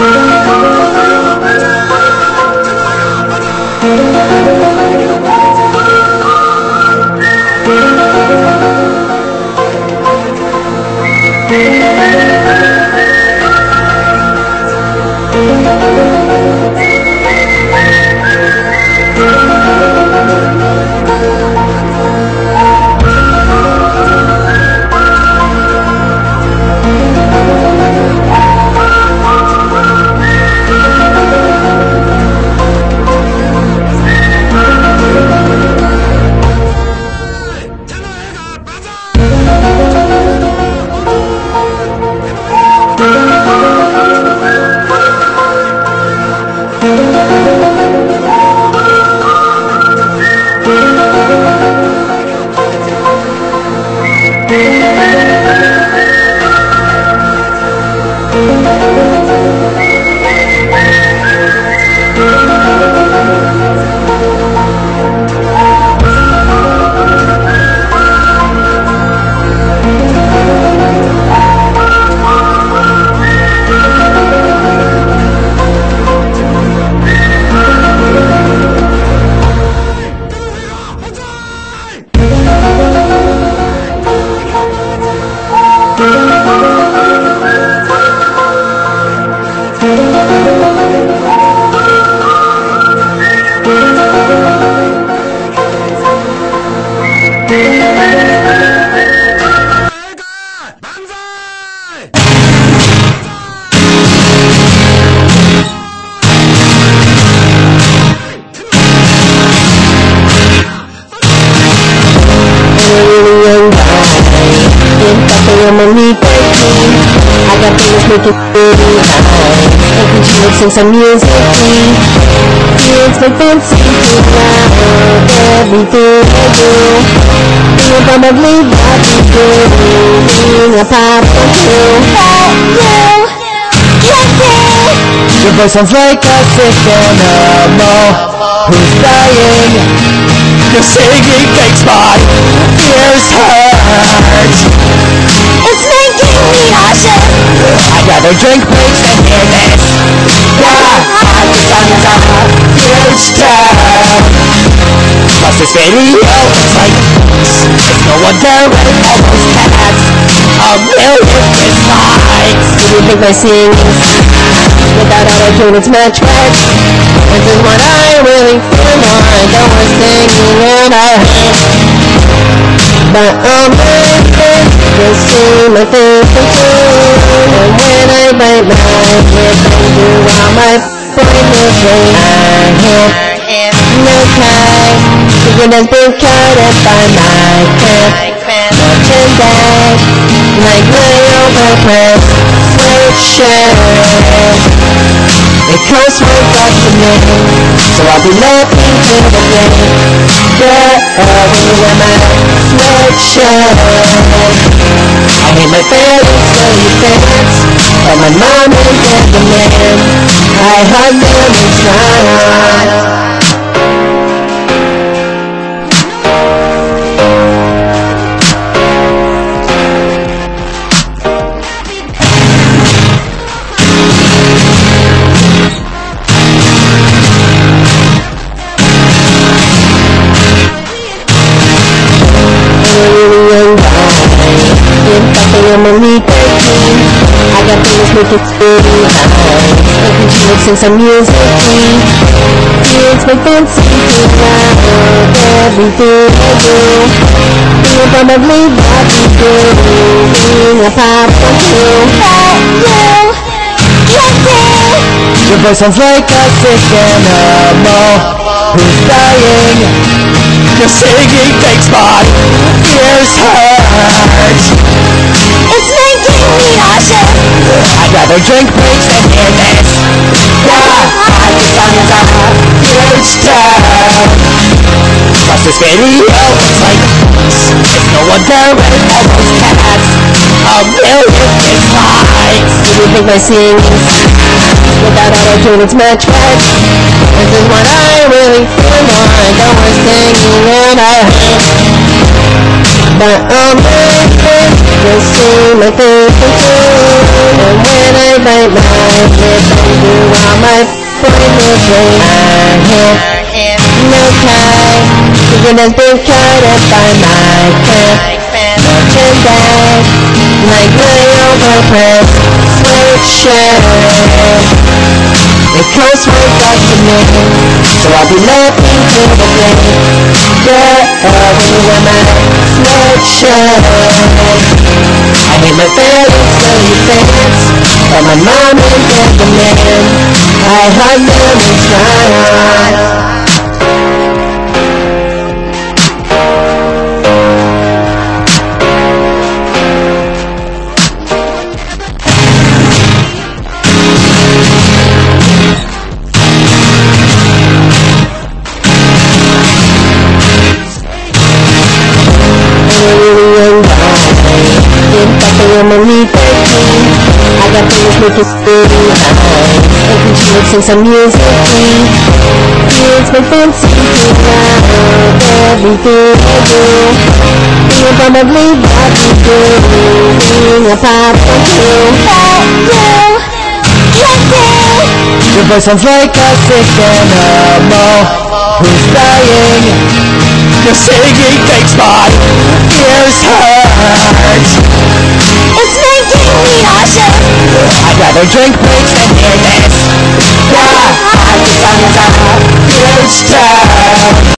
I got things making really high. Hoping she would sing some music free. Feels like fancy too loud. Everything I do, being probably what you do. Being a pop Your voice sounds like a sick animal who's dying. Your singing makes my ears hurt. It's making me nauseous. I'd rather drink bleach than hear this. Yeah, the sun's a huge town. Plus this video looks like it's no wonder it almost has a million dislikes. Do you think my singing's without auto-tune it's much worse? This is what I really feel more. I don't want singing and I hate. But I'm making you see my face and tune. And when I bite my lip and do all my pointless ways, I have no time. Thinking has been cut up by my merchandise, like my overpriced sweatshirt. It costs $1 a minute, so I'll be looking to the flame. Girl, when you wear my sweatshirt, I hate my parents, so you dance, but my mom is the man. I hug them and smile. I'm only 13. I got things making really high. Hoping she would sing some music free. Feels like fancy too loud. Everything I do, being probably what you do. Being a pop Your voice sounds like a sick animal who's dying. Your singing makes my ears hurt. It's making me nauseous. I'd rather drink bleach than hear this. Yeah, the sun's a huge town. Plus this video looks like it's no wonder it almost has a million dislikes. Do you think my singing's without auto-tune it's much worse? This is what I really feel more. I don't want singing and I hate. But I'm making you see my face and tune. And when I bite my lip and do all my pointless ways, my hip, no tie, thinking has been cut up by my merchandise, like my overpressed sweatshirt. The coast won't talk to me, so I'll be laughing till the day. Girl, when you wear my sweatshirt, I hate my feelings till you dance, but my mom and dad demand I hug them and smile. I got things making stay behind, and she mixing some music clean. Here's my fancy around everything I do. You'll probably what you do, being a pop song too. Your voice sounds like a sick animal who's dying. Your singing makes my ears hurt. It's making me nauseous. I'd rather drink bleach than hear this. Yeah, I think I'm a huge turd.